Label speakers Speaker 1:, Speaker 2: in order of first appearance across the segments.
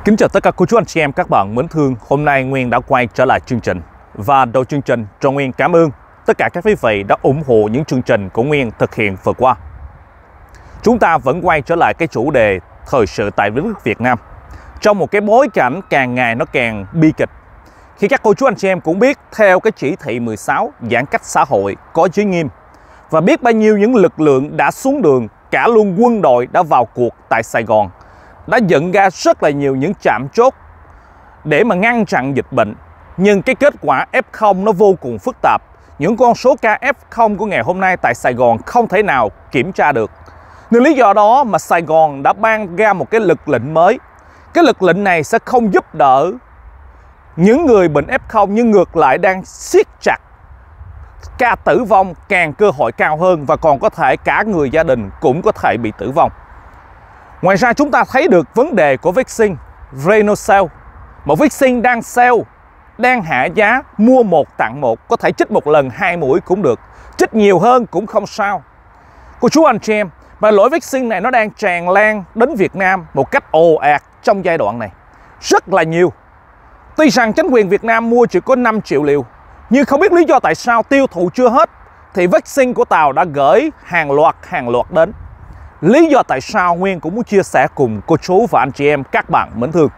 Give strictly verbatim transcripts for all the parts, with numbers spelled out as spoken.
Speaker 1: Kính chào tất cả cô chú anh chị em các bạn mến thương. Hôm nay Nguyên đã quay trở lại chương trình. Và đầu chương trình, cho Nguyên cảm ơn tất cả các quý vị đã ủng hộ những chương trình của Nguyên thực hiện vừa qua. Chúng ta vẫn quay trở lại cái chủ đề thời sự tại nước Việt Nam trong một cái bối cảnh càng ngày nó càng bi kịch. Khi các cô chú anh chị em cũng biết, theo cái chỉ thị mười sáu giãn cách xã hội có giới nghiêm, và biết bao nhiêu những lực lượng đã xuống đường, cả luôn quân đội đã vào cuộc tại Sài Gòn, đã dựng ra rất là nhiều những trạm chốt để mà ngăn chặn dịch bệnh. Nhưng cái kết quả ép không nó vô cùng phức tạp. Những con số ca ép không của ngày hôm nay tại Sài Gòn không thể nào kiểm tra được. Nên lý do đó mà Sài Gòn đã ban ra một cái lực lệnh mới. Cái lực lệnh này sẽ không giúp đỡ những người bệnh ép không, nhưng ngược lại đang siết chặt ca tử vong càng cơ hội cao hơn, và còn có thể cả người gia đình cũng có thể bị tử vong. Ngoài ra chúng ta thấy được vấn đề của vaccine Renocel. Một vaccine đang sale, đang hạ giá, mua một tặng một, có thể chích một lần hai mũi cũng được, chích nhiều hơn cũng không sao. Cô chú anh chị em, mà loại vaccine này nó đang tràn lan đến Việt Nam một cách ồ ạt trong giai đoạn này, rất là nhiều. Tuy rằng chính quyền Việt Nam mua chỉ có năm triệu liều, nhưng không biết lý do tại sao tiêu thụ chưa hết thì vaccine của Tàu đã gửi hàng loạt hàng loạt đến. Lý do tại sao Nguyên cũng muốn chia sẻ cùng cô chú và anh chị em các bạn mến thương.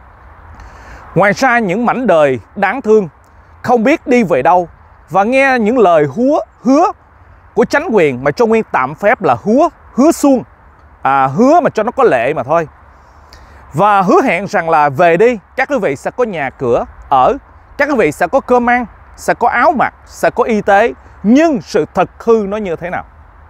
Speaker 1: Ngoài ra những mảnh đời đáng thương không biết đi về đâu, và nghe những lời hứa hứa của chính quyền mà cho Nguyên tạm phép là hứa hứa suông, à, hứa mà cho nó có lệ mà thôi. Và hứa hẹn rằng là về đi các quý vị sẽ có nhà cửa ở, các quý vị sẽ có cơm ăn, sẽ có áo mặc, sẽ có y tế. Nhưng sự thật hư nó như thế nào?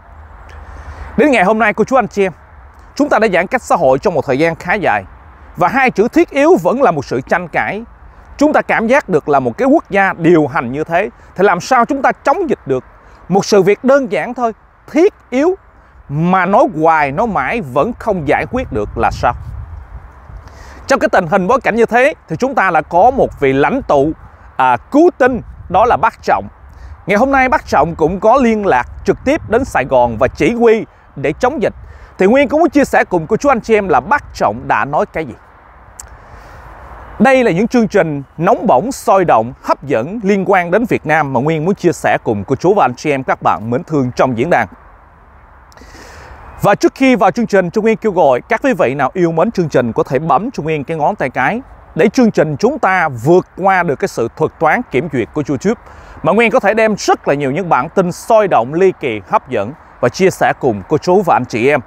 Speaker 1: Đến ngày hôm nay cô chú anh chị em, chúng ta đã giãn cách xã hội trong một thời gian khá dài, và hai chữ thiết yếu vẫn là một sự tranh cãi. Chúng ta cảm giác được là một cái quốc gia điều hành như thế thì làm sao chúng ta chống dịch được? Một sự việc đơn giản thôi, thiết yếu, mà nói hoài nói mãi vẫn không giải quyết được là sao? Trong cái tình hình bối cảnh như thế thì chúng ta là có một vị lãnh tụ à, cứu tinh, đó là bác Trọng. Ngày hôm nay bác Trọng cũng có liên lạc trực tiếp đến Sài Gòn và chỉ huy để chống dịch. Thì Nguyên cũng muốn chia sẻ cùng cô chú anh chị em là bác Trọng đã nói cái gì. Đây là những chương trình nóng bỏng, sôi động, hấp dẫn liên quan đến Việt Nam mà Nguyên muốn chia sẻ cùng cô chú và anh chị em các bạn mến thương trong diễn đàn. Và trước khi vào chương trình, Trung Nguyên kêu gọi các quý vị nào yêu mến chương trình có thể bấm cho Nguyên cái ngón tay cái để chương trình chúng ta vượt qua được cái sự thuật toán kiểm duyệt của YouTube, mà Nguyên có thể đem rất là nhiều những bản tin sôi động, ly kỳ, hấp dẫn và chia sẻ cùng cô chú và anh chị em.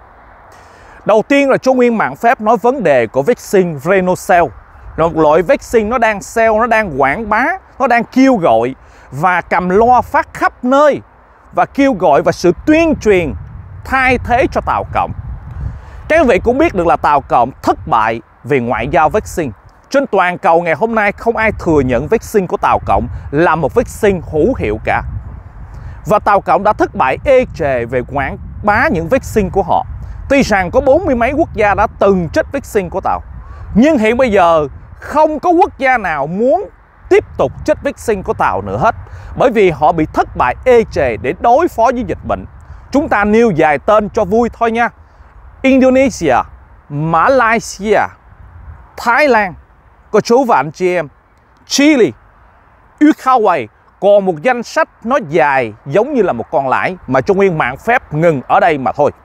Speaker 1: Đầu tiên là cho Nguyên mạng phép nói vấn đề của vaccine Renocel. Một loại vaccine nó đang sale, nó đang quảng bá, nó đang kêu gọi và cầm loa phát khắp nơi, và kêu gọi và sự tuyên truyền thay thế cho Tàu Cộng. Các quý vị cũng biết được là Tàu Cộng thất bại về ngoại giao vaccine. Trên toàn cầu ngày hôm nay không ai thừa nhận vaccine của Tàu Cộng là một vaccine hữu hiệu cả. Và Tàu Cộng đã thất bại ê chề về quảng bá những vaccine của họ. Tuy rằng có bốn mươi mấy quốc gia đã từng trích vaccine của Tàu, nhưng hiện bây giờ không có quốc gia nào muốn tiếp tục trích vaccine của Tàu nữa hết, bởi vì họ bị thất bại ê chề để đối phó với dịch bệnh. Chúng ta nêu vài tên cho vui thôi nha: Indonesia, Malaysia, Thái Lan, cô chú và anh chị em, Chile, Uruguay. Còn một danh sách nó dài giống như là một con lãi mà cho Nguyên mạng phép ngừng ở đây mà thôi.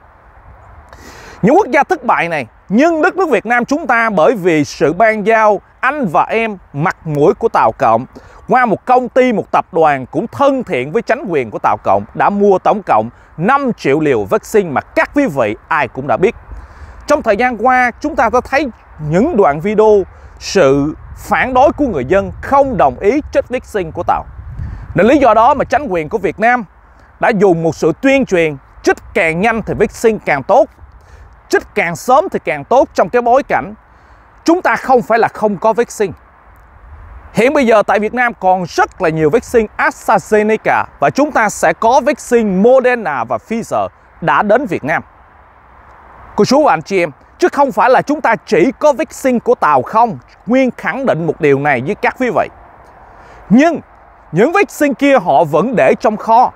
Speaker 1: Những quốc gia thất bại này, nhưng đất nước Việt Nam chúng ta bởi vì sự ban giao anh và em mặt mũi của Tàu Cộng qua một công ty, một tập đoàn cũng thân thiện với chính quyền của Tàu Cộng, đã mua tổng cộng năm triệu liều vaccine mà các quý vị ai cũng đã biết. Trong thời gian qua chúng ta đã thấy những đoạn video sự phản đối của người dân không đồng ý trích vaccine của Tàu. Nên lý do đó mà chính quyền của Việt Nam đã dùng một sự tuyên truyền trích càng nhanh thì vaccine càng tốt, trích càng sớm thì càng tốt, trong cái bối cảnh chúng ta không phải là không có vaccine. Hiện bây giờ tại Việt Nam còn rất là nhiều vaccine AstraZeneca, và chúng ta sẽ có vaccine Moderna và Pfizer đã đến Việt Nam. Cô chú và anh chị em, chứ không phải là chúng ta chỉ có vaccine của Tàu không. Nguyên khẳng định một điều này với các quý vị. Nhưng những vaccine kia họ vẫn để trong kho,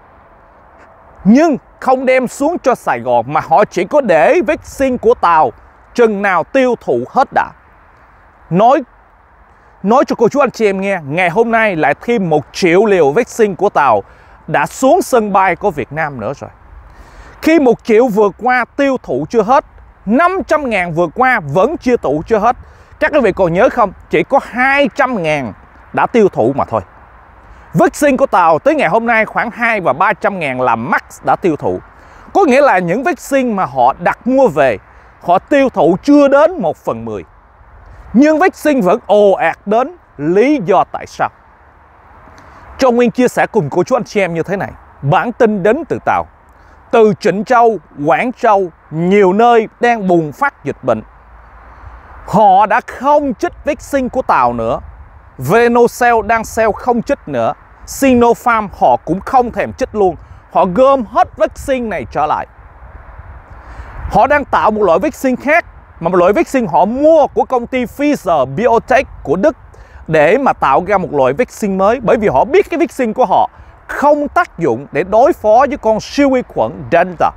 Speaker 1: nhưng không đem xuống cho Sài Gòn, mà họ chỉ có để vaccine của Tàu chừng nào tiêu thụ hết đã. Nói nói cho cô chú anh chị em nghe, ngày hôm nay lại thêm một triệu liều vaccine của Tàu đã xuống sân bay của Việt Nam nữa rồi. Khi một triệu vừa qua tiêu thụ chưa hết, năm trăm ngàn vừa qua vẫn chưa tụ chưa hết. Các quý vị còn nhớ không? Chỉ có hai trăm ngàn đã tiêu thụ mà thôi. Vaccine của Tàu tới ngày hôm nay khoảng hai và ba trăm ngàn là max đã tiêu thụ. Có nghĩa là những vaccine mà họ đặt mua về, họ tiêu thụ chưa đến một phần mười. Nhưng vaccine vẫn ồ ạt đến. Lý do tại sao? Cho Nguyên chia sẻ cùng cô chú anh chị em như thế này. Bản tin đến từ Tàu. Từ Trịnh Châu, Quảng Châu, nhiều nơi đang bùng phát dịch bệnh. Họ đã không chích vaccine của Tàu nữa. Venocell đang sell không chích nữa. Sinopharm họ cũng không thèm chích luôn. Họ gom hết vaccine này trở lại. Họ đang tạo một loại vaccine khác, mà một loại vaccine họ mua của công ty Pfizer Biotech của Đức để mà tạo ra một loại vaccine mới. Bởi vì họ biết cái vaccine của họ không tác dụng để đối phó với con siêu vi khuẩn Delta.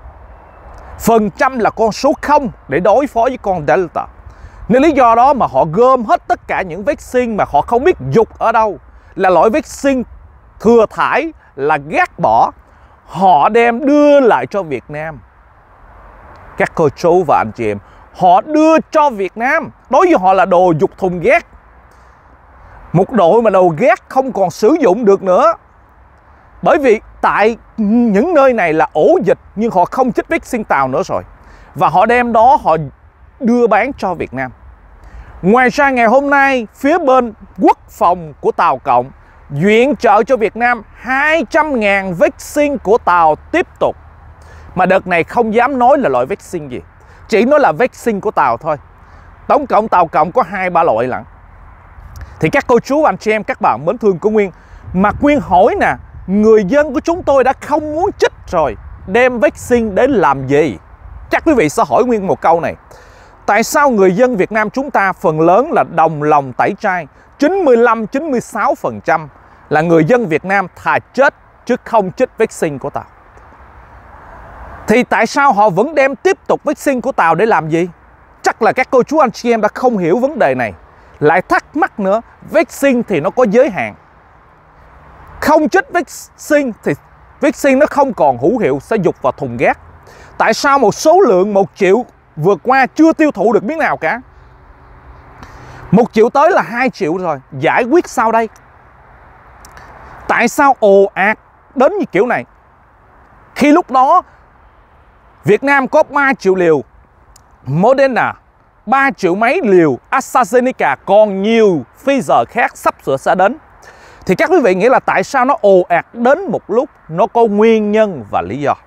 Speaker 1: Phần trăm là con số không để đối phó với con Delta. Nên lý do đó mà họ gom hết tất cả những vaccine mà họ không biết dục ở đâu, là loại vaccine thừa thải, là gác bỏ, họ đem đưa lại cho Việt Nam. Các cô chú và anh chị em, họ đưa cho Việt Nam. Đối với họ là đồ dục thùng rác. Một đội mà đồ rác không còn sử dụng được nữa. Bởi vì tại những nơi này là ổ dịch, nhưng họ không chích vaccine Tàu nữa rồi. Và họ đem đó họ đưa bán cho Việt Nam. Ngoài ra ngày hôm nay, phía bên quốc phòng của Tàu Cộng viện trợ cho Việt Nam hai trăm ngàn vaccine của Tàu tiếp tục. Mà đợt này không dám nói là loại vaccine gì, chỉ nói là vaccine của Tàu thôi. Tổng cộng Tàu Cộng có hai ba loại lận. Thì các cô chú, anh chị em, các bạn mến thương của Nguyên, mà Nguyên hỏi nè, người dân của chúng tôi đã không muốn chích rồi, đem vaccine đến làm gì? Chắc quý vị sẽ hỏi Nguyên một câu này. Tại sao người dân Việt Nam chúng ta phần lớn là đồng lòng tẩy chay? chín mươi lăm đến chín mươi sáu phần trăm là người dân Việt Nam thà chết chứ không chích vaccine của Tàu. Thì tại sao họ vẫn đem tiếp tục vaccine của Tàu để làm gì? Chắc là các cô chú anh chị em đã không hiểu vấn đề này. Lại thắc mắc nữa, vaccine thì nó có giới hạn. Không chích vaccine thì vaccine nó không còn hữu hiệu, sẽ dục vào thùng rác. Tại sao một số lượng một triệu vừa qua chưa tiêu thụ được miếng nào cả? Một triệu tới là hai triệu rồi, giải quyết sao đây? Tại sao ồ ạt đến như kiểu này? Khi lúc đó Việt Nam có ba triệu liều Moderna, ba triệu mấy liều AstraZeneca, còn nhiều Pfizer khác sắp sửa sẽ đến. Thì các quý vị nghĩ là tại sao nó ồ ạt đến một lúc? Nó có nguyên nhân và lý do.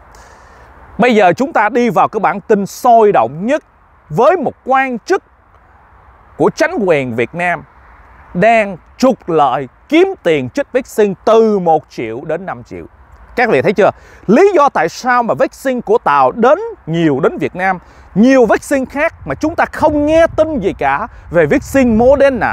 Speaker 1: Bây giờ chúng ta đi vào cái bản tin sôi động nhất với một quan chức của chính quyền Việt Nam đang trục lợi kiếm tiền chích vaccine từ một triệu đến năm triệu. Các vị thấy chưa? Lý do tại sao mà vaccine của Tàu đến nhiều đến Việt Nam, nhiều vaccine khác mà chúng ta không nghe tin gì cả về vaccine Moderna,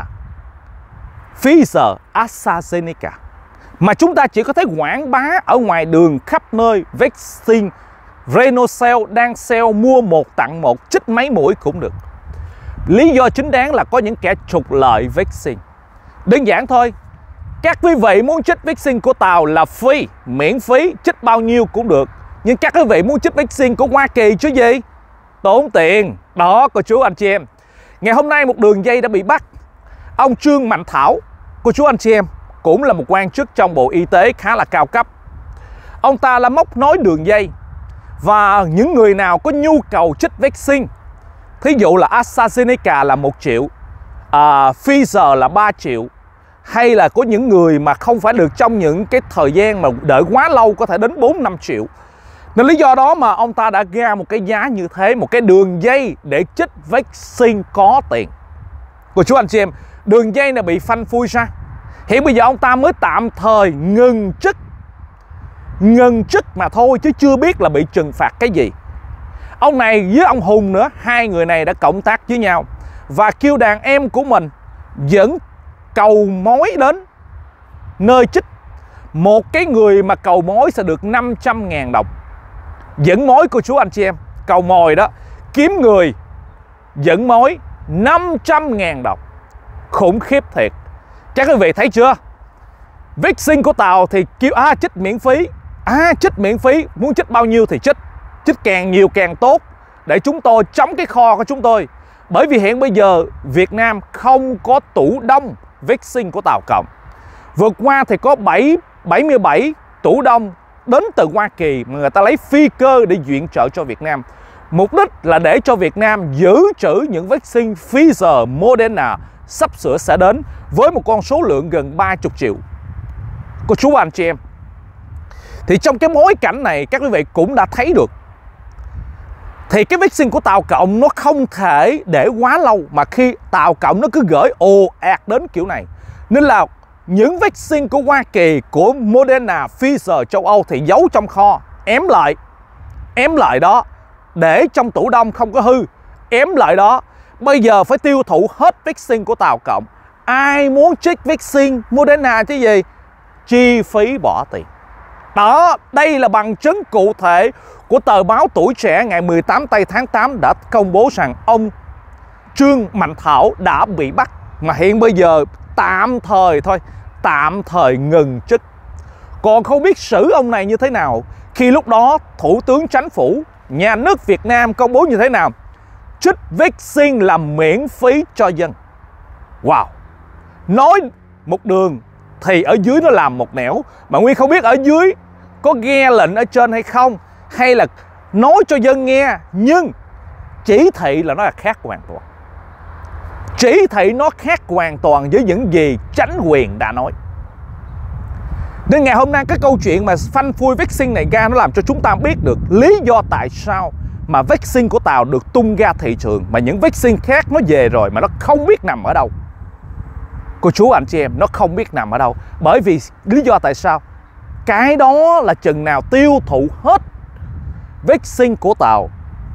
Speaker 1: Pfizer, AstraZeneca, mà chúng ta chỉ có thấy quảng bá ở ngoài đường khắp nơi vaccine Venocell đang sale mua một tặng một, chích mấy mũi cũng được. Lý do chính đáng là có những kẻ trục lợi vaccine. Đơn giản thôi, các quý vị muốn chích vaccine của Tàu là free, miễn phí, chích bao nhiêu cũng được. Nhưng các quý vị muốn chích vaccine của Hoa Kỳ chứ gì? Tốn tiền. Đó, cô chú anh chị em. Ngày hôm nay một đường dây đã bị bắt. Ông Trương Mạnh Thảo, cô chú anh chị em, cũng là một quan chức trong Bộ Y tế khá là cao cấp. Ông ta là móc nối đường dây. Và những người nào có nhu cầu chích vaccine, thí dụ là AstraZeneca là một triệu, à, Pfizer là ba triệu, hay là có những người mà không phải được trong những cái thời gian mà đợi quá lâu, có thể đến bốn năm triệu. Nên lý do đó mà ông ta đã ra một cái giá như thế, một cái đường dây để chích vaccine có tiền. Cô chú anh chị em, đường dây này bị phanh phui ra. Hiện bây giờ ông ta mới tạm thời ngừng chức. Ngừng chức mà thôi chứ chưa biết là bị trừng phạt cái gì. Ông này với ông Hùng nữa, hai người này đã cộng tác với nhau và kêu đàn em của mình dẫn cầu mối đến nơi chích. Một cái người mà cầu mối sẽ được năm trăm ngàn đồng. Dẫn mối cô chú anh chị em, cầu mồi đó, kiếm người dẫn mối năm trăm ngàn đồng. Khủng khiếp thiệt. Các quý vị thấy chưa? Vaccine của Tàu thì kêu à chích miễn phí. À chích miễn phí, muốn chích bao nhiêu thì chích. Chích càng nhiều càng tốt, để chúng tôi chống cái kho của chúng tôi. Bởi vì hiện bây giờ Việt Nam không có tủ đông vaccine của Tàu Cộng. Vừa qua thì có bảy mươi bảy tủ đông đến từ Hoa Kỳ mà người ta lấy phi cơ để viện trợ cho Việt Nam. Mục đích là để cho Việt Nam giữ trữ những vaccine Pfizer, Moderna sắp sửa sẽ đến với một con số lượng gần ba mươi triệu. Cô chú anh chị em, thì trong cái bối cảnh này các quý vị cũng đã thấy được, thì cái vaccine của Tàu Cộng nó không thể để quá lâu, mà khi Tàu Cộng nó cứ gửi ồ ạt đến kiểu này, nên là những vaccine của Hoa Kỳ, của Moderna, Pfizer, châu Âu thì giấu trong kho, ém lại, ém lại đó, để trong tủ đông không có hư, ém lại đó. Bây giờ phải tiêu thụ hết vaccine của Tàu Cộng. Ai muốn chích vaccine Moderna chứ gì? Chi phí bỏ tiền. Đó, đây là bằng chứng cụ thể của tờ báo Tuổi Trẻ ngày mười tám tây tháng tám đã công bố rằng ông Trương Mạnh Thảo đã bị bắt, mà hiện bây giờ tạm thời thôi, tạm thời ngừng chức. Còn không biết xử ông này như thế nào khi lúc đó Thủ tướng Chính phủ, nhà nước Việt Nam công bố như thế nào? Chích vaccine là miễn phí cho dân. Wow! Nói một đường thì ở dưới nó làm một nẻo, mà Nguyên không biết ở dưới có nghe lệnh ở trên hay không, hay là nói cho dân nghe, nhưng chỉ thị là nó là khác hoàn toàn. Chỉ thị nó khác hoàn toàn với những gì chính quyền đã nói. Nên ngày hôm nay cái câu chuyện mà phanh phui vaccine này ra, nó làm cho chúng ta biết được lý do tại sao mà vaccine của Tàu được tung ra thị trường, mà những vaccine khác nó về rồi mà nó không biết nằm ở đâu. Cô chú anh chị em, nó không biết nằm ở đâu. Bởi vì lý do tại sao? Cái đó là chừng nào tiêu thụ hết vaccine của Tàu.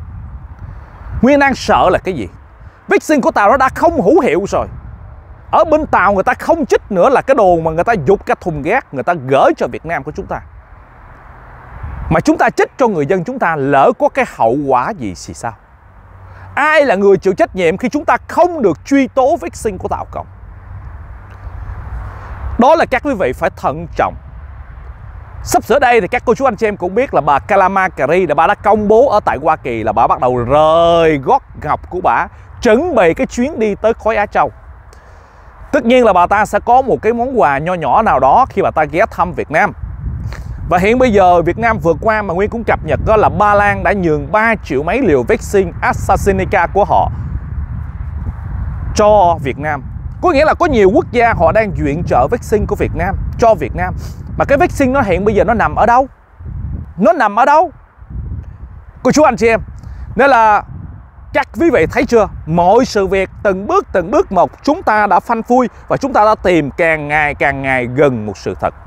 Speaker 1: Nguyên đang sợ là cái gì? Vaccine của Tàu nó đã không hữu hiệu rồi. Ở bên Tàu người ta không chích nữa, là cái đồ mà người ta dục cả thùng rác, người ta gửi cho Việt Nam của chúng ta. Mà chúng ta chích cho người dân chúng ta, lỡ có cái hậu quả gì thì sao? Ai là người chịu trách nhiệm khi chúng ta không được truy tố vaccine của Tàu Cộng? Đó là các quý vị phải thận trọng. Sắp sửa đây thì các cô chú anh chị em cũng biết là bà Kamala Harris đã bà đã công bố ở tại Hoa Kỳ là bà bắt đầu rời gót ngọc của bà, chuẩn bị cái chuyến đi tới khối Á Châu. Tất nhiên là bà ta sẽ có một cái món quà nho nhỏ nào đó khi bà ta ghé thăm Việt Nam. Và hiện bây giờ Việt Nam vừa qua mà Nguyên cũng cập nhật đó là Ba Lan đã nhường ba triệu mấy liều vaccine AstraZeneca của họ cho Việt Nam. Có nghĩa là có nhiều quốc gia họ đang viện trợ vaccine của Việt Nam cho Việt Nam. Mà cái vaccine nó hiện bây giờ nó nằm ở đâu? Nó nằm ở đâu? Cô chú anh chị em, nên là các quý vị thấy chưa? Mọi sự việc từng bước từng bước một chúng ta đã phanh phui, và chúng ta đã tìm càng ngày càng ngày gần một sự thật.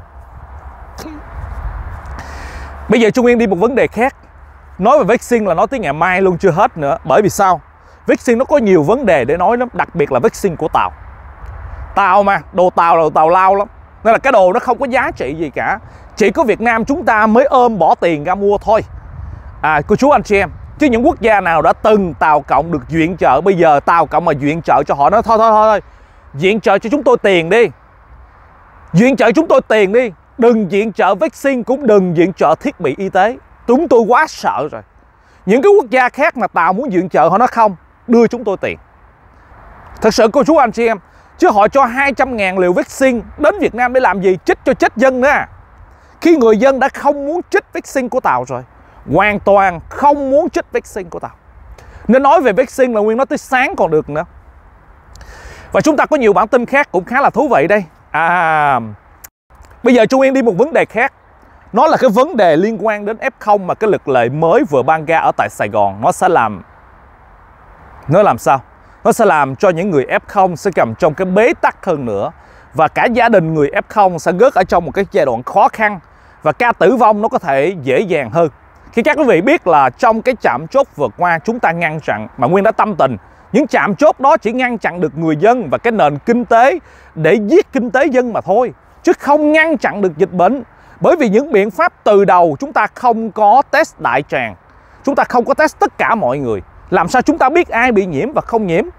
Speaker 1: Bây giờ Trung Nguyên đi một vấn đề khác. Nói về vaccine là nói tới ngày mai luôn chưa hết nữa. Bởi vì sao? Vaccine nó có nhiều vấn đề để nói lắm, đặc biệt là vaccine của Tàu. Tàu mà, đồ Tàu là đồ Tàu lao lắm. Nên là cái đồ nó không có giá trị gì cả. Chỉ có Việt Nam chúng ta mới ôm bỏ tiền ra mua thôi. À, cô chú anh chị em, chứ những quốc gia nào đã từng Tàu Cộng được viện trợ, bây giờ Tàu Cộng mà viện trợ cho họ, nói thôi thôi thôi viện trợ cho chúng tôi tiền đi, viện trợ chúng tôi tiền đi, đừng viện trợ vaccine, cũng đừng viện trợ thiết bị y tế. Chúng tôi quá sợ rồi. Những cái quốc gia khác mà Tàu muốn viện trợ họ nói không, đưa chúng tôi tiền. Thật sự cô chú anh chị em, chứ họ cho hai trăm ngàn liều vaccine đến Việt Nam để làm gì? Chích cho chết dân nữa à. Khi người dân đã không muốn chích vaccine của Tàu rồi, hoàn toàn không muốn chích vaccine của Tàu. Nên nói về vaccine là Nguyên nói tới sáng còn được nữa. Và chúng ta có nhiều bản tin khác cũng khá là thú vị đây. À, bây giờ Trung Nguyên đi một vấn đề khác. Nó là cái vấn đề liên quan đến ép không mà cái luật lệ mới vừa ban ra ở tại Sài Gòn. Nó sẽ làm Nó làm sao? Nó sẽ làm cho những người ép không sẽ cầm trong cái bế tắc hơn nữa. Và cả gia đình người ép không sẽ rớt ở trong một cái giai đoạn khó khăn. Và ca tử vong nó có thể dễ dàng hơn. Khi các quý vị biết là trong cái trạm chốt vừa qua chúng ta ngăn chặn, mà Nguyên đã tâm tình, những trạm chốt đó chỉ ngăn chặn được người dân và cái nền kinh tế để giết kinh tế dân mà thôi, chứ không ngăn chặn được dịch bệnh. Bởi vì những biện pháp từ đầu chúng ta không có test đại tràng, chúng ta không có test tất cả mọi người, làm sao chúng ta biết ai bị nhiễm và không nhiễm?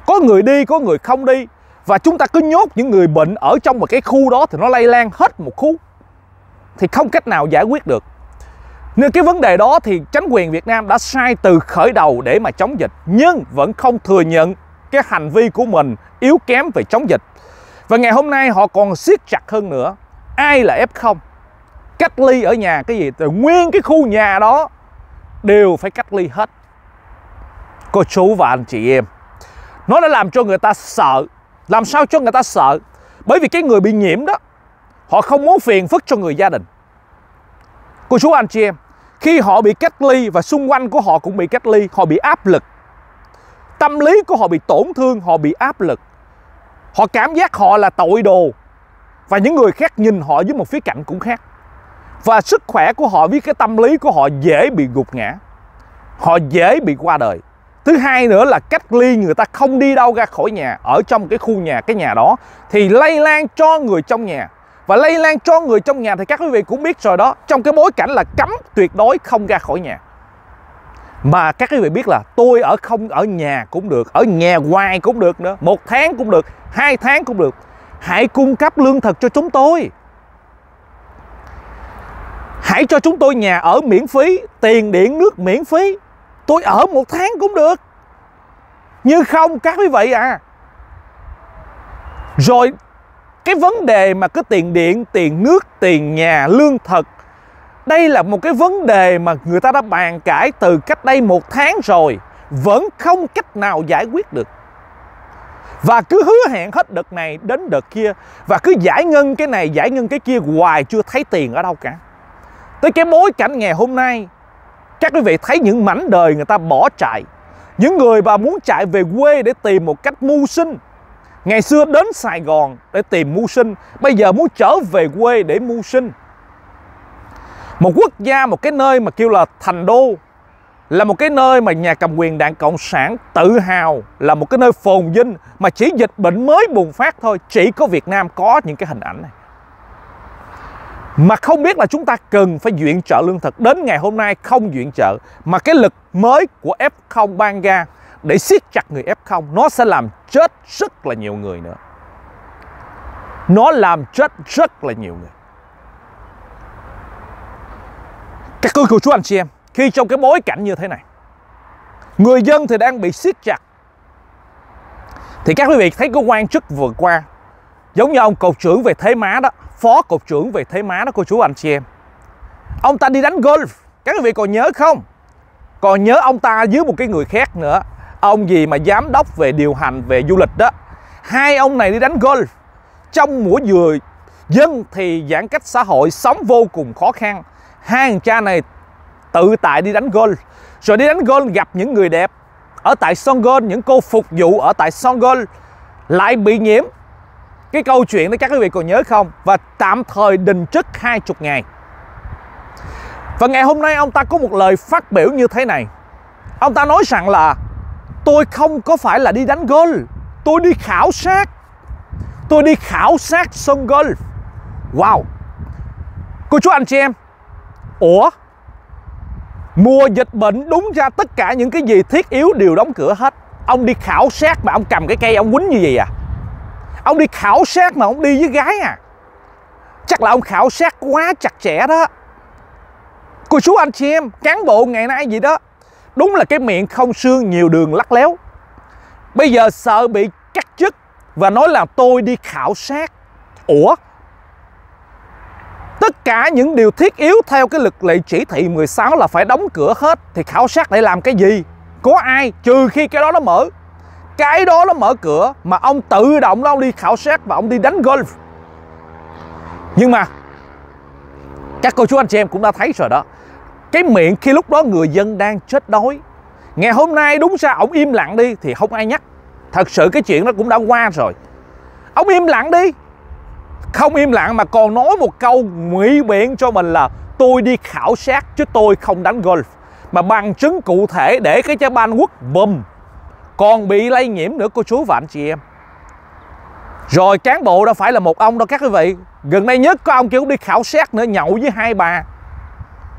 Speaker 1: Có người đi, có người không đi. Và chúng ta cứ nhốt những người bệnh ở trong một cái khu đó thì nó lây lan hết một khu, thì không cách nào giải quyết được. Nên cái vấn đề đó thì chính quyền Việt Nam đã sai từ khởi đầu để mà chống dịch, nhưng vẫn không thừa nhận cái hành vi của mình yếu kém về chống dịch. Và ngày hôm nay họ còn siết chặt hơn nữa. Ai là ép không, cách ly ở nhà cái gì, từ nguyên cái khu nhà đó đều phải cách ly hết. Cô chú và anh chị em, nó đã làm cho người ta sợ. Làm sao cho người ta sợ? Bởi vì cái người bị nhiễm đó, họ không muốn phiền phức cho người gia đình. Cô chú anh chị em, khi họ bị cách ly và xung quanh của họ cũng bị cách ly, họ bị áp lực. Tâm lý của họ bị tổn thương, họ bị áp lực. Họ cảm giác họ là tội đồ. Và những người khác nhìn họ với một khía cạnh cũng khác. Và sức khỏe của họ với cái tâm lý của họ dễ bị gục ngã. Họ dễ bị qua đời. Thứ hai nữa là cách ly, người ta không đi đâu ra khỏi nhà, ở trong cái khu nhà, cái nhà đó, thì lây lan cho người trong nhà. Và lây lan cho người trong nhà thì các quý vị cũng biết rồi đó, trong cái bối cảnh là cấm tuyệt đối không ra khỏi nhà. Mà các quý vị biết là tôi ở không ở nhà cũng được, ở nhà hoài cũng được nữa, một tháng cũng được, hai tháng cũng được. Hãy cung cấp lương thực cho chúng tôi. Hãy cho chúng tôi nhà ở miễn phí, tiền điện nước miễn phí. Tôi ở một tháng cũng được. Nhưng không các quý vị à. Rồi cái vấn đề mà cái tiền điện, tiền nước, tiền nhà, lương thực, đây là một cái vấn đề mà người ta đã bàn cãi từ cách đây một tháng rồi, vẫn không cách nào giải quyết được. Và cứ hứa hẹn hết đợt này đến đợt kia, và cứ giải ngân cái này, giải ngân cái kia hoài, chưa thấy tiền ở đâu cả. Tới cái bối cảnh ngày hôm nay, các quý vị thấy những mảnh đời người ta bỏ chạy. Những người mà muốn chạy về quê để tìm một cách mưu sinh. Ngày xưa đến Sài Gòn để tìm mưu sinh, bây giờ muốn trở về quê để mưu sinh. Một quốc gia, một cái nơi mà kêu là thành đô, là một cái nơi mà nhà cầm quyền Đảng Cộng sản tự hào, là một cái nơi phồn vinh, mà chỉ dịch bệnh mới bùng phát thôi. Chỉ có Việt Nam có những cái hình ảnh này. Mà không biết là chúng ta cần phải viện trợ lương thực. Đến ngày hôm nay không viện trợ, mà cái lực mới của ép không ban ra để siết chặt người ép không, nó sẽ làm chết rất là nhiều người nữa. Nó làm chết rất là nhiều người. Các cô chú anh chị em, khi trong cái bối cảnh như thế này, người dân thì đang bị siết chặt, thì các quý vị thấy cái quan chức vừa qua, giống như ông cục trưởng về Thế Mã đó, phó cục trưởng về Thế Mã đó cô chú anh chị em, ông ta đi đánh golf. Các quý vị còn nhớ không? Còn nhớ ông ta với một cái người khác nữa, ông gì mà giám đốc về điều hành về du lịch đó. Hai ông này đi đánh golf trong mùa vừa dân thì giãn cách xã hội, sống vô cùng khó khăn. Hai thằng cha này tự tại đi đánh golf, rồi đi đánh golf gặp những người đẹp ở tại sân golf, những cô phục vụ ở tại sân golf lại bị nhiễm. Cái câu chuyện đó các quý vị còn nhớ không? Và tạm thời đình chức hai mươi ngày. Và ngày hôm nay ông ta có một lời phát biểu như thế này. Ông ta nói rằng là tôi không có phải là đi đánh golf, tôi đi khảo sát. Tôi đi khảo sát sân golf. Wow. Cô chú anh chị em, ủa, mùa dịch bệnh đúng ra tất cả những cái gì thiết yếu đều đóng cửa hết. Ông đi khảo sát mà ông cầm cái cây ông quýnh như vậy à? Ông đi khảo sát mà ông đi với gái à? Chắc là ông khảo sát quá chặt chẽ đó. Cô chú anh chị em, cán bộ ngày nay gì đó, đúng là cái miệng không xương nhiều đường lắc léo. Bây giờ sợ bị cắt chức và nói là tôi đi khảo sát. Ủa? Tất cả những điều thiết yếu theo cái luật lệ chỉ thị mười sáu là phải đóng cửa hết, thì khảo sát để làm cái gì? Có ai? Trừ khi cái đó nó mở. Cái đó nó mở cửa mà ông tự động ông đi khảo sát và ông đi đánh golf. Nhưng mà các cô chú anh chị em cũng đã thấy rồi đó, cái miệng khi lúc đó người dân đang chết đói. Ngày hôm nay đúng ra ông im lặng đi thì không ai nhắc. Thật sự cái chuyện đó cũng đã qua rồi. Ông im lặng đi. Không im lặng mà còn nói một câu ngụy biện cho mình là tôi đi khảo sát chứ tôi không đánh golf. Mà bằng chứng cụ thể để cái trái ban quốc bùm còn bị lây nhiễm nữa cô chú và anh chị em. Rồi cán bộ đâu phải là một ông đâu các quý vị. Gần đây nhất có ông kia cũng đi khảo sát nữa, nhậu với hai bà.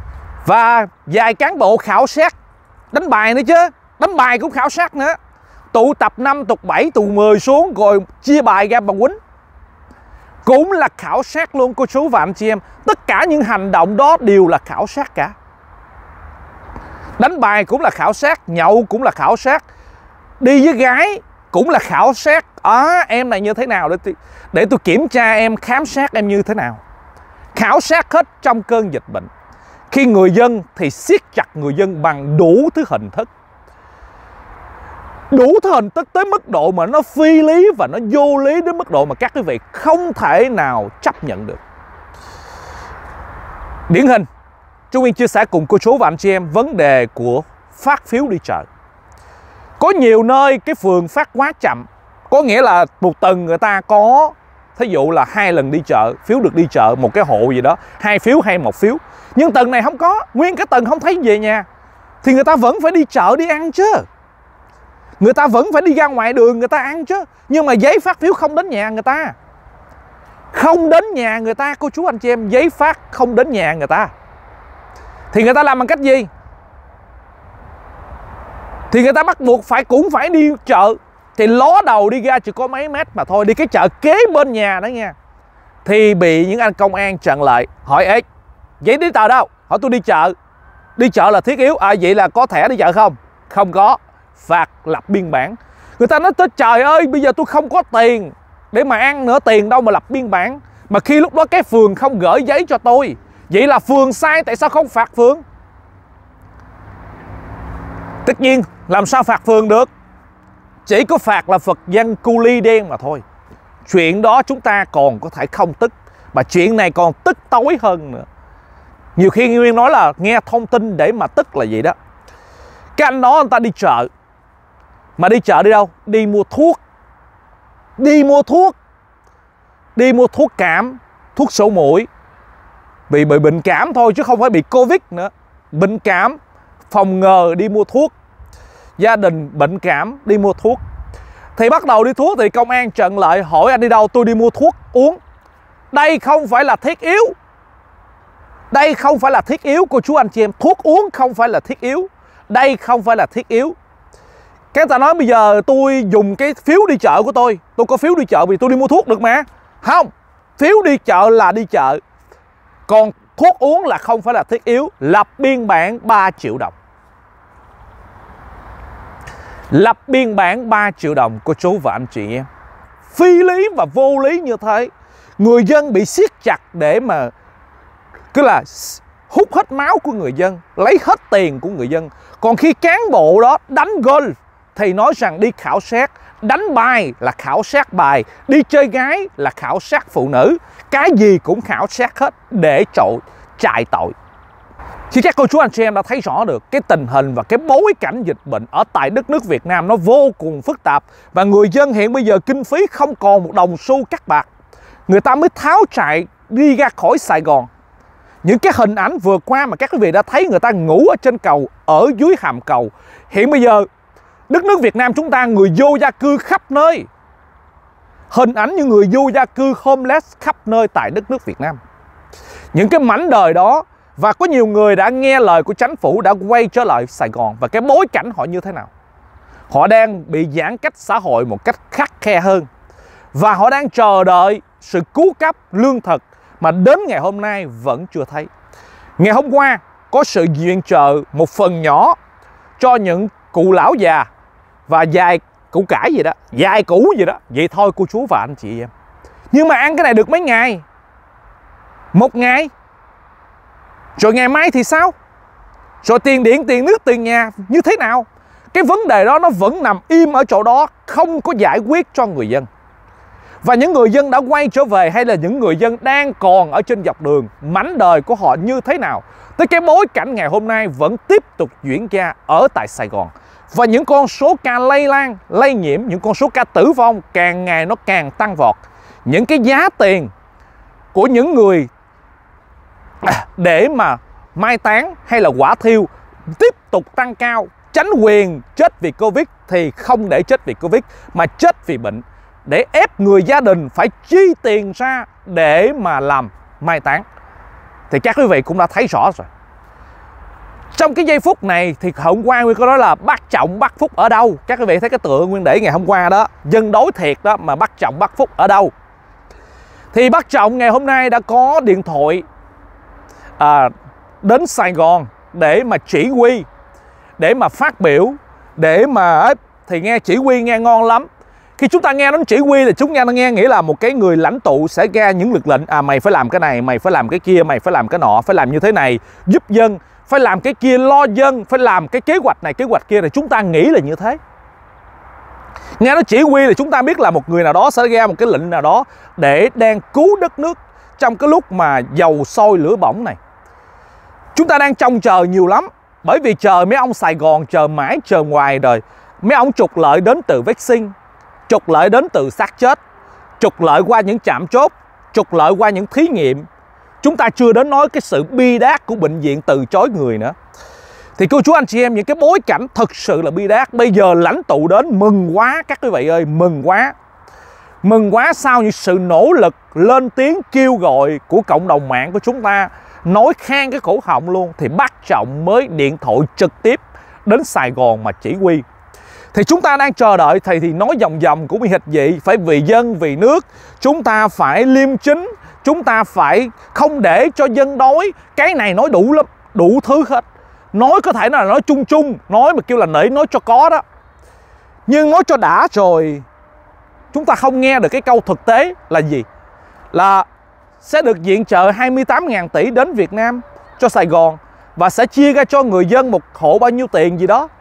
Speaker 1: Và vài cán bộ khảo sát đánh bài nữa chứ. Đánh bài cũng khảo sát nữa. tụ tập năm, tụ bảy, tụ mười xuống rồi chia bài ra mà quýnh. Cũng là khảo sát luôn cô chú và anh chị em. Tất cả những hành động đó đều là khảo sát cả. Đánh bài cũng là khảo sát, nhậu cũng là khảo sát, đi với gái cũng là khảo sát. À, em này như thế nào để tôi, để tôi kiểm tra em, khám sát em như thế nào. Khảo sát hết trong cơn dịch bệnh. Khi người dân thì siết chặt người dân bằng đủ thứ hình thức. Đủ thứ hình thức tới mức độ mà nó phi lý và nó vô lý đến mức độ mà các quý vị không thể nào chấp nhận được. Điển hình, Trung Nguyên chia sẻ cùng cô chú và anh chị em vấn đề của phát phiếu đi chợ. Có nhiều nơi cái phường phát quá chậm. Có nghĩa là một tuần người ta có, thí dụ là hai lần đi chợ, phiếu được đi chợ một cái hộ gì đó, hai phiếu hay một phiếu. Nhưng tuần này không có, nguyên cái tuần không thấy về nhà. Thì người ta vẫn phải đi chợ đi ăn chứ. Người ta vẫn phải đi ra ngoài đường người ta ăn chứ. Nhưng mà giấy phát phiếu không đến nhà người ta. Không đến nhà người ta, cô chú anh chị em, giấy phát không đến nhà người ta. Thì người ta làm bằng cách gì? Thì người ta bắt buộc phải cũng phải đi chợ. Thì ló đầu đi ra chỉ có mấy mét mà thôi, đi cái chợ kế bên nhà đó nha. Thì bị những anh công an chặn lại, hỏi: ê, giấy giấy tờ đâu? Hỏi: tôi đi chợ. Đi chợ là thiết yếu. À vậy là có thẻ đi chợ không? Không có. Phạt, lập biên bản. Người ta nói tới trời ơi, bây giờ tôi không có tiền để mà ăn nữa, tiền đâu mà lập biên bản. Mà khi lúc đó cái phường không gửi giấy cho tôi, vậy là phường sai, tại sao không phạt phường? Tất nhiên làm sao phạt phường được? Chỉ có phạt là Phật dân cu ly đen mà thôi. Chuyện đó chúng ta còn có thể không tức, mà chuyện này còn tức tối hơn nữa. Nhiều khi Nguyên nói là nghe thông tin để mà tức là vậy đó. Cái anh đó anh ta đi chợ. Mà đi chợ đi đâu? Đi mua thuốc. Đi mua thuốc. Đi mua thuốc cảm, thuốc sổ mũi. Vì bị bệnh cảm thôi chứ không phải bị Covid nữa. Bệnh cảm, phòng ngừa đi mua thuốc. Gia đình bệnh cảm đi mua thuốc. Thì bắt đầu đi thuốc thì công an chặn lại, hỏi anh đi đâu? Tôi đi mua thuốc uống. Đây không phải là thiết yếu. Đây không phải là thiết yếu cô chú anh chị em. Thuốc uống không phải là thiết yếu. Đây không phải là thiết yếu. Cái ta nói bây giờ tôi dùng cái phiếu đi chợ của tôi. Tôi có phiếu đi chợ vì tôi đi mua thuốc được mà. Không. Phiếu đi chợ là đi chợ. Còn thuốc uống là không phải là thiết yếu. Lập biên bản ba triệu đồng. Lập biên bản ba triệu đồng cô chú và anh chị em. Phi lý và vô lý như thế. Người dân bị siết chặt để mà cứ là hút hết máu của người dân, lấy hết tiền của người dân. Còn khi cán bộ đó đánh golf thì nói rằng đi khảo sát, đánh bài là khảo sát bài, đi chơi gái là khảo sát phụ nữ. Cái gì cũng khảo sát hết để trội chạy tội. Thì chắc cô chú anh chị em đã thấy rõ được cái tình hình và cái bối cảnh dịch bệnh ở tại đất nước Việt Nam nó vô cùng phức tạp. Và người dân hiện bây giờ kinh phí không còn một đồng xu cắt bạc. Người ta mới tháo chạy đi ra khỏi Sài Gòn. Những cái hình ảnh vừa qua mà các quý vị đã thấy người ta ngủ ở trên cầu, ở dưới hàm cầu. Hiện bây giờ đất nước Việt Nam chúng ta người vô gia cư khắp nơi. Hình ảnh như người vô gia cư homeless khắp nơi tại đất nước Việt Nam. Những cái mảnh đời đó. Và có nhiều người đã nghe lời của chính phủ đã quay trở lại Sài Gòn. Và cái bối cảnh họ như thế nào? Họ đang bị giãn cách xã hội một cách khắt khe hơn. Và họ đang chờ đợi sự cứu cấp lương thực mà đến ngày hôm nay vẫn chưa thấy. Ngày hôm qua có sự viện trợ một phần nhỏ cho những cụ lão già và vài củ cải gì đó, vài củ gì đó. Vậy thôi cô chú và anh chị em. Nhưng mà ăn cái này được mấy ngày? Một ngày. Rồi ngày mai thì sao? Rồi tiền điện, tiền nước, tiền nhà như thế nào? Cái vấn đề đó nó vẫn nằm im ở chỗ đó, không có giải quyết cho người dân. Và những người dân đã quay trở về hay là những người dân đang còn ở trên dọc đường, mảnh đời của họ như thế nào? Tới cái bối cảnh ngày hôm nay vẫn tiếp tục diễn ra ở tại Sài Gòn. Và những con số ca lây lan, lây nhiễm, những con số ca tử vong càng ngày nó càng tăng vọt. Những cái giá tiền của những người để mà mai táng hay là quả thiêu tiếp tục tăng cao. Chánh quyền chết vì Covid thì không để chết vì Covid mà chết vì bệnh, để ép người gia đình phải chi tiền ra để mà làm mai táng. Thì các quý vị cũng đã thấy rõ rồi. Trong cái giây phút này thì hôm qua Nguyên có nói là bắt Trọng bắt Phúc ở đâu. Các quý vị thấy cái tựa Nguyên để ngày hôm qua đó, dân đối thiệt đó, mà bắt Trọng bắt Phúc ở đâu. Thì bắt Trọng ngày hôm nay đã có điện thoại à, đến Sài Gòn để mà chỉ huy, để mà phát biểu, để mà thì nghe chỉ huy nghe ngon lắm. Khi chúng ta nghe đến chỉ huy thì chúng ta nghe nghĩa là một cái người lãnh tụ sẽ ra những lực lệnh. À mày phải làm cái này, mày phải làm cái kia, mày phải làm cái nọ, phải làm như thế này, giúp dân, phải làm cái kia, lo dân, phải làm cái kế hoạch này, kế hoạch kia. Thì chúng ta nghĩ là như thế. Nghe nó chỉ huy thì chúng ta biết là một người nào đó sẽ ra một cái lệnh nào đó để đang cứu đất nước trong cái lúc mà dầu sôi lửa bỏng này. Chúng ta đang trông chờ nhiều lắm. Bởi vì chờ mấy ông Sài Gòn, chờ mãi, chờ hoài rồi. Mấy ông trục lợi đến từ vaccine, trục lợi đến từ xác chết, trục lợi qua những trạm chốt, trục lợi qua những thí nghiệm. Chúng ta chưa đến nói cái sự bi đát của bệnh viện từ chối người nữa. Thì cô chú anh chị em, những cái bối cảnh thật sự là bi đát. Bây giờ lãnh tụ đến mừng quá các quý vị ơi, mừng quá. Mừng quá sau những sự nỗ lực lên tiếng kêu gọi của cộng đồng mạng của chúng ta, nói khan cái cổ họng luôn, thì bắt Trọng mới điện thoại trực tiếp đến Sài Gòn mà chỉ huy. Thì chúng ta đang chờ đợi thầy thì nói vòng vòng cũng bị hịch dị, phải vì dân, vì nước, chúng ta phải liêm chính, chúng ta phải không để cho dân đói. Cái này nói đủ lắm, đủ thứ hết. Nói có thể là nói chung chung, nói mà kêu là nể nói cho có đó. Nhưng nói cho đã rồi, chúng ta không nghe được cái câu thực tế là gì? Là sẽ được viện trợ hai mươi tám nghìn tỷ đến Việt Nam cho Sài Gòn, và sẽ chia ra cho người dân một hộ bao nhiêu tiền gì đó.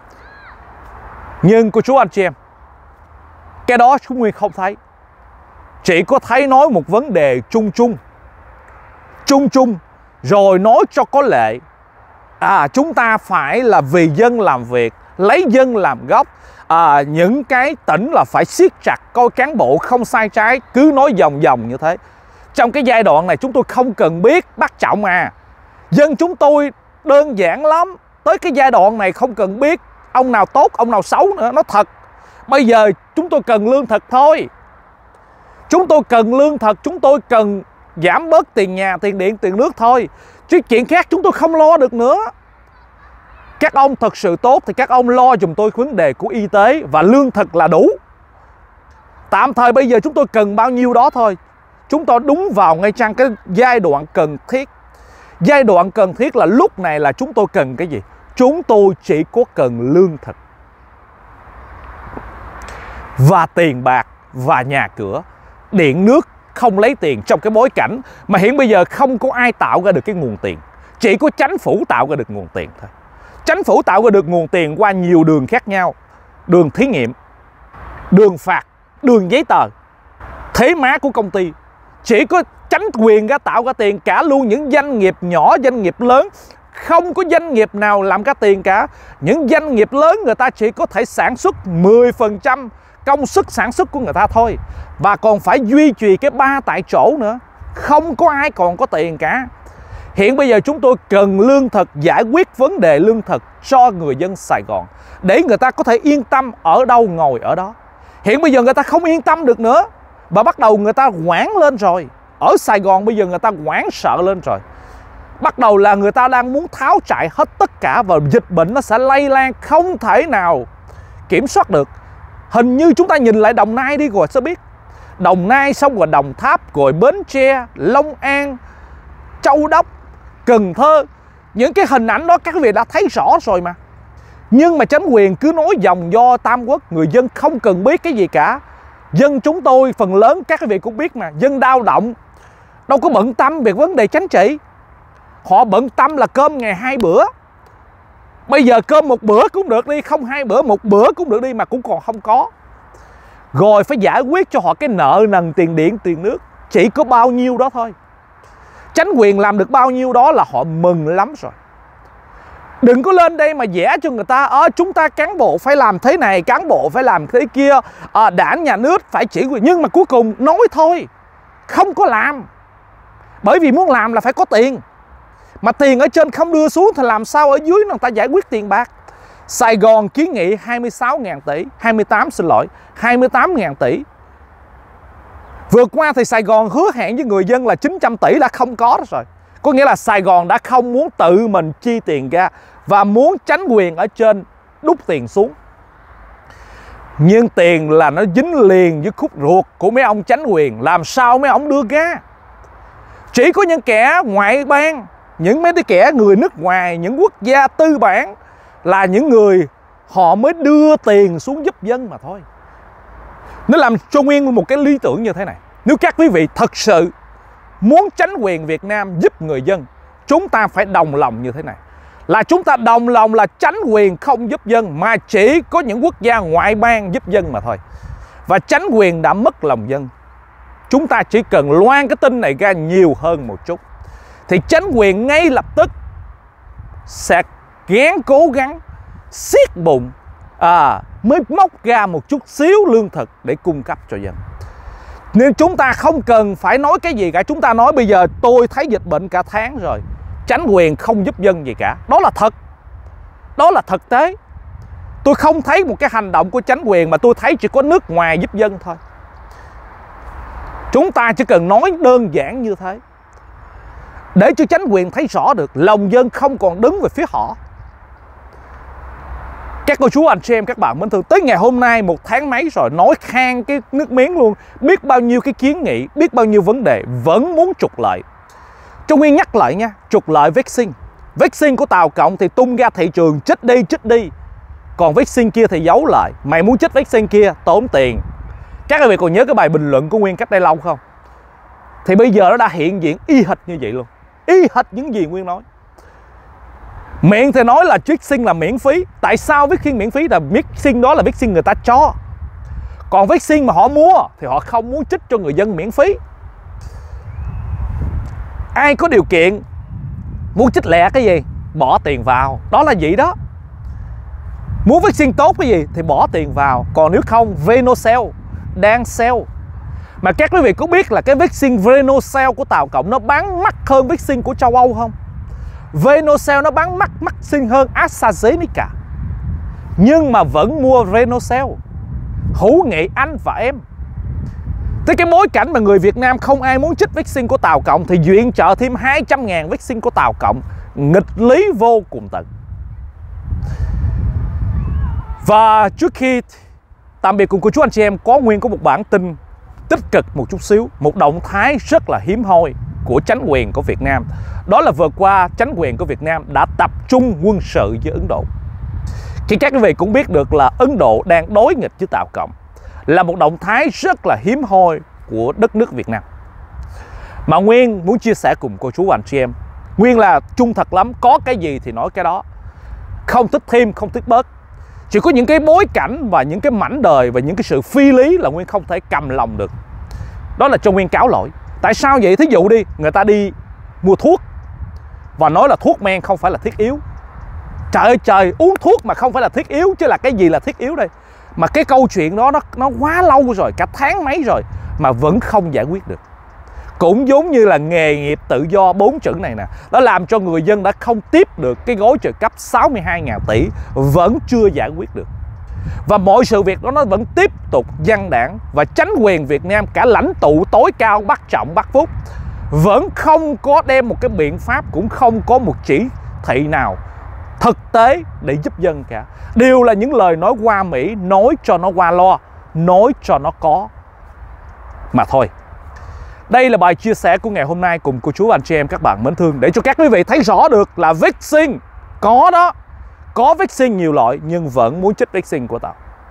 Speaker 1: Nhưng cô chú anh chị em, cái đó chúng Nguyên không thấy. Chỉ có thấy nói một vấn đề chung chung Chung chung rồi nói cho có lệ. À chúng ta phải là vì dân làm việc, lấy dân làm gốc. À, những cái tỉnh là phải siết chặt, coi cán bộ không sai trái, cứ nói vòng vòng như thế. Trong cái giai đoạn này chúng tôi không cần biết bắt Trọng à. Dân chúng tôi đơn giản lắm. Tới cái giai đoạn này không cần biết ông nào tốt, ông nào xấu nữa. Nói thật, bây giờ chúng tôi cần lương thực thôi. Chúng tôi cần lương thực, chúng tôi cần giảm bớt tiền nhà, tiền điện, tiền nước thôi. Chứ chuyện khác chúng tôi không lo được nữa. Các ông thật sự tốt thì các ông lo giùm tôi vấn đề của y tế và lương thực là đủ. Tạm thời bây giờ chúng tôi cần bao nhiêu đó thôi. Chúng tôi đúng vào ngay trong cái giai đoạn cần thiết. Giai đoạn cần thiết là lúc này là chúng tôi cần cái gì? Chúng tôi chỉ có cần lương thực và tiền bạc và nhà cửa. Điện nước không lấy tiền trong cái bối cảnh mà hiện bây giờ không có ai tạo ra được cái nguồn tiền. Chỉ có chính phủ tạo ra được nguồn tiền thôi. Chính phủ tạo ra được nguồn tiền qua nhiều đường khác nhau. Đường thí nghiệm, đường phạt, đường giấy tờ, thế má của công ty. Chỉ có chính quyền ra tạo ra tiền, cả luôn những doanh nghiệp nhỏ, doanh nghiệp lớn. Không có doanh nghiệp nào làm ra tiền cả. Những doanh nghiệp lớn người ta chỉ có thể sản xuất mười phần trăm công sức sản xuất của người ta thôi. Và còn phải duy trì cái ba tại chỗ nữa. Không có ai còn có tiền cả. Hiện bây giờ chúng tôi cần lương thực, giải quyết vấn đề lương thực cho người dân Sài Gòn, để người ta có thể yên tâm ở đâu ngồi ở đó. Hiện bây giờ người ta không yên tâm được nữa, và bắt đầu người ta hoảng lên rồi. Ở Sài Gòn bây giờ người ta hoảng sợ lên rồi. Bắt đầu là người ta đang muốn tháo chạy hết tất cả, và dịch bệnh nó sẽ lây lan không thể nào kiểm soát được. Hình như chúng ta nhìn lại Đồng Nai đi rồi sẽ biết. Đồng Nai xong rồi Đồng Tháp, rồi Bến Tre, Long An, Châu Đốc, Cần Thơ. Những cái hình ảnh đó các quý vị đã thấy rõ rồi mà. Nhưng mà chính quyền cứ nói dòng do Tam Quốc, người dân không cần biết cái gì cả. Dân chúng tôi phần lớn các quý vị cũng biết mà, dân lao động đâu có bận tâm về vấn đề chính trị. Họ bận tâm là cơm ngày hai bữa. Bây giờ cơm một bữa cũng được đi, không hai bữa, một bữa cũng được đi mà cũng còn không có. Rồi phải giải quyết cho họ cái nợ nần tiền điện, tiền nước. Chỉ có bao nhiêu đó thôi. Chính quyền làm được bao nhiêu đó là họ mừng lắm rồi. Đừng có lên đây mà vẽ cho người ta à, chúng ta cán bộ phải làm thế này, cán bộ phải làm thế kia, à, đảng nhà nước phải chỉ quyền. Nhưng mà cuối cùng nói thôi, không có làm. Bởi vì muốn làm là phải có tiền. Mà tiền ở trên không đưa xuống thì làm sao ở dưới người ta giải quyết tiền bạc. Sài Gòn kiến nghị hai mươi sáu nghìn tỷ, hai mươi tám xin lỗi, hai mươi tám nghìn tỷ. Vừa qua thì Sài Gòn hứa hẹn với người dân là chín trăm tỷ đã không có rồi. Có nghĩa là Sài Gòn đã không muốn tự mình chi tiền ra và muốn tránh quyền ở trên đút tiền xuống. Nhưng tiền là nó dính liền với khúc ruột của mấy ông tránh quyền, làm sao mấy ông đưa ra? Chỉ có những kẻ ngoại bang, những mấy cái kẻ người nước ngoài, những quốc gia tư bản là những người họ mới đưa tiền xuống giúp dân mà thôi. Nó làm cho Nguyên một cái lý tưởng như thế này. Nếu các quý vị thật sự muốn tránh quyền Việt Nam giúp người dân, chúng ta phải đồng lòng như thế này. Là chúng ta đồng lòng là tránh quyền không giúp dân, mà chỉ có những quốc gia ngoại bang giúp dân mà thôi. Và tránh quyền đã mất lòng dân. Chúng ta chỉ cần loan cái tin này ra nhiều hơn một chút, thì tránh quyền ngay lập tức sẽ gắng cố gắng siết bụng, à, mới móc ra một chút xíu lương thực để cung cấp cho dân. Nên chúng ta không cần phải nói cái gì cả. Chúng ta nói bây giờ tôi thấy dịch bệnh cả tháng rồi, tránh quyền không giúp dân gì cả. Đó là thật. Đó là thực tế. Tôi không thấy một cái hành động của tránh quyền, mà tôi thấy chỉ có nước ngoài giúp dân thôi. Chúng ta chỉ cần nói đơn giản như thế, để cho tránh quyền thấy rõ được lòng dân không còn đứng về phía họ. Các cô chú anh chị em các bạn mến thương, tới ngày hôm nay một tháng mấy rồi, nói khan cái nước miếng luôn, biết bao nhiêu cái kiến nghị, biết bao nhiêu vấn đề, vẫn muốn trục lợi. Cho Nguyên nhắc lại nha, trục lợi vaccine. Vaccine của Tàu Cộng thì tung ra thị trường, chích đi chích đi. Còn vaccine kia thì giấu lại. Mày muốn chích vaccine kia tốn tiền. Các quý vị còn nhớ cái bài bình luận của Nguyên cách đây lâu không? Thì bây giờ nó đã hiện diện y hệt như vậy luôn. Y hệt những gì Nguyên nói. Miệng thì nói là vaccine là miễn phí. Tại sao vaccine miễn phí? Là vaccine đó là vaccine người ta cho. Còn vaccine mà họ mua thì họ không muốn chích cho người dân miễn phí. Ai có điều kiện muốn chích lẹ cái gì, bỏ tiền vào. Đó là vậy đó. Muốn vaccine tốt cái gì thì bỏ tiền vào. Còn nếu không, Venocell đang sale. Mà các quý vị có biết là cái vaccine Venocell của Tàu Cộng nó bán mắc hơn vaccine của châu Âu không? Venocell nó bán mắc mắc xin hơn AstraZeneca, nhưng mà vẫn mua Venocell. Hữu nghị anh và em. Tới cái bối cảnh mà người Việt Nam không ai muốn chích vaccine của Tàu Cộng thì viện trợ thêm hai trăm ngàn vaccine của Tàu Cộng. Nghịch lý vô cùng tận. Và trước khi tạm biệt cùng cô chú anh chị em, có Nguyên có một bản tin tích cực một chút xíu, một động thái rất là hiếm hoi của chánh quyền của Việt Nam. Đó là vừa qua chánh quyền của Việt Nam đã tập trung quân sự với Ấn Độ. Thì các quý vị cũng biết được là Ấn Độ đang đối nghịch với Tàu Cộng, là một động thái rất là hiếm hoi của đất nước Việt Nam. Mà Nguyên muốn chia sẻ cùng cô chú anh chị em. Nguyên là trung thật lắm, có cái gì thì nói cái đó, không thích thêm không thích bớt. Chỉ có những cái bối cảnh và những cái mảnh đời và những cái sự phi lý là Nguyên không thể cầm lòng được. Đó là cho Nguyên cáo lỗi. Tại sao vậy? Thí dụ đi, người ta đi mua thuốc và nói là thuốc men không phải là thiết yếu. Trời ơi trời, uống thuốc mà không phải là thiết yếu, chứ là cái gì là thiết yếu đây? Mà cái câu chuyện đó nó, nó quá lâu rồi, cả tháng mấy rồi mà vẫn không giải quyết được. Cũng giống như là nghề nghiệp tự do bốn chữ này nè, nó làm cho người dân đã không tiếp được cái gói trợ cấp sáu mươi hai ngàn tỷ, vẫn chưa giải quyết được. Và mọi sự việc đó nó vẫn tiếp tục giăng đảng. Và chánh quyền Việt Nam, cả lãnh tụ tối cao Bắc Trọng, Bắc Phúc, vẫn không có đem một cái biện pháp, cũng không có một chỉ thị nào thực tế để giúp dân cả. Đều là những lời nói qua Mỹ, nói cho nó qua lo, nói cho nó có mà thôi. Đây là bài chia sẻ của ngày hôm nay cùng cô chú anh chị em các bạn mến thương, để cho các quý vị thấy rõ được là vaccine có đó, có vaccine nhiều loại nhưng vẫn muốn chích vaccine của Tàu.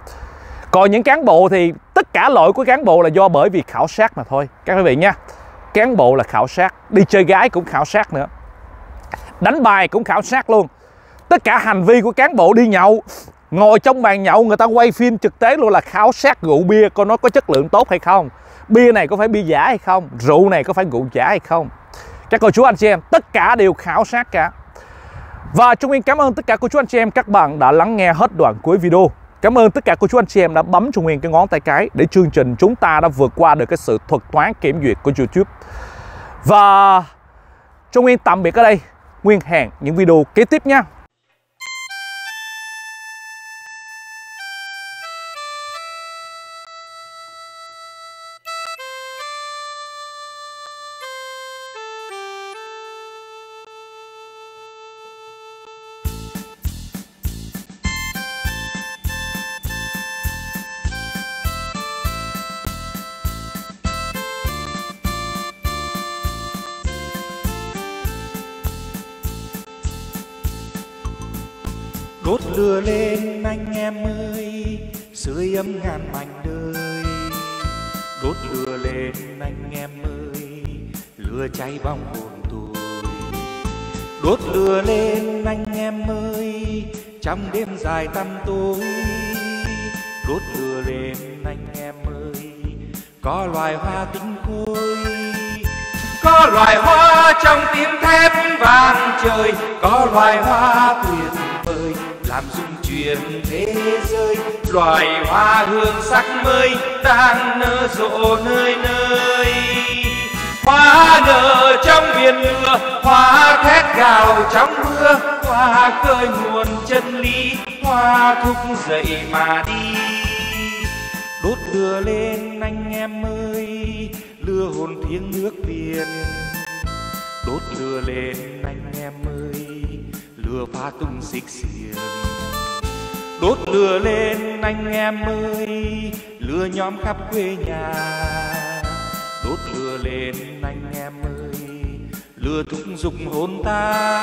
Speaker 1: Còn những cán bộ thì tất cả lỗi của cán bộ là do bởi vì khảo sát mà thôi các quý vị nha. Cán bộ là khảo sát, đi chơi gái cũng khảo sát nữa, đánh bài cũng khảo sát luôn. Tất cả hành vi của cán bộ đi nhậu, ngồi trong bàn nhậu người ta quay phim trực tế luôn, là khảo sát rượu bia coi nó có chất lượng tốt hay không, bia này có phải bia giả hay không, rượu này có phải rượu giả hay không. Các cô chú anh chị em, tất cả đều khảo sát cả. Và Trung Nguyên cảm ơn tất cả cô chú anh chị em các bạn đã lắng nghe hết đoạn cuối video. Cảm ơn tất cả cô chú anh chị em đã bấm cho Nguyên cái ngón tay cái để chương trình chúng ta đã vượt qua được cái sự thuật toán kiểm duyệt của YouTube. Và Trung Nguyên tạm biệt ở đây. Nguyên hẹn những video kế tiếp nha.
Speaker 2: Đốt lửa lên anh em ơi, sưởi ấm ngàn mảnh đời. Đốt lửa lên anh em ơi, lửa cháy bóng hồn tôi. Đốt lửa lên anh em ơi, trong đêm dài tăm tối. Đốt lửa lên anh em ơi, có loài hoa tinh khôi. Có loài hoa trong tiếng thép vang trời, có loài hoa tuyệt vời làm rung chuyển thế giới. Loài hoa hương sắc mới đang nở rộ nơi nơi. Hoa nở trong biển lửa, hoa thét gào trong mưa. Hoa khơi nguồn chân lý, hoa thúc dậy mà đi. Đốt lửa lên anh em ơi, lửa hồn thiêng nước Việt. Đốt lửa lên anh em ơi, lửa phá tung xích xiềng. Đốt lửa lên anh em ơi, lửa nhóm khắp quê nhà. Đốt lửa lên anh em ơi, lửa thúc giục hồn ta.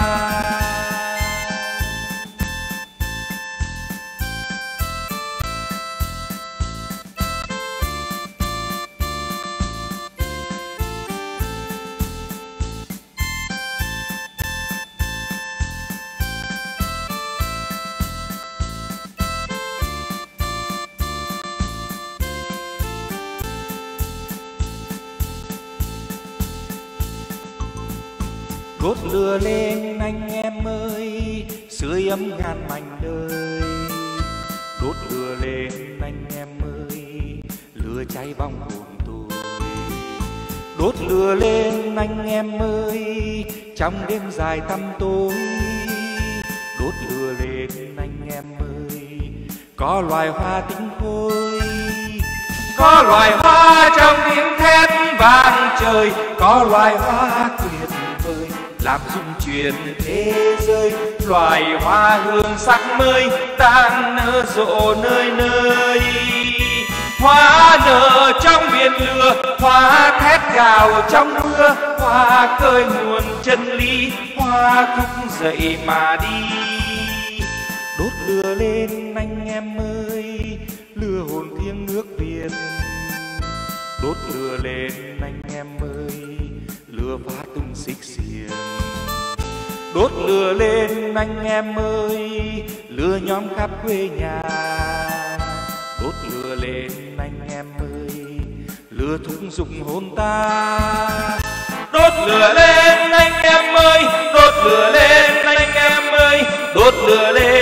Speaker 2: Đốt lửa lên anh em ơi, sưởi ấm ngàn mảnh đời. Đốt lửa lên anh em ơi, lửa cháy bóng hồn tôi. Đốt lửa lên anh em ơi, trong đêm dài tăm tối. Đốt lửa lên anh em ơi, có loài hoa tinh khôi. Có loài hoa trong tiếng thét vang trời, có loài hoa tuyệt vời làm rung chuyển thế giới. Loài hoa hương sắc mới đang nở rộ nơi nơi. Hoa nở trong biển lửa, hoa thét gào trong mưa. Hoa khơi nguồn chân lý, hoa thúc dậy mà đi. Đốt lửa lên anh em ơi, lửa hồn thiêng nước Việt. Đốt lửa lên anh em ơi, lửa phá tung xích xiềng. Đốt lửa lên anh em ơi, lửa nhóm khắp quê nhà. Đốt lửa lên anh em ơi, lửa thúc giục hồn ta. Đốt lửa lên anh em ơi, đốt lửa lên anh em ơi, đốt lửa lên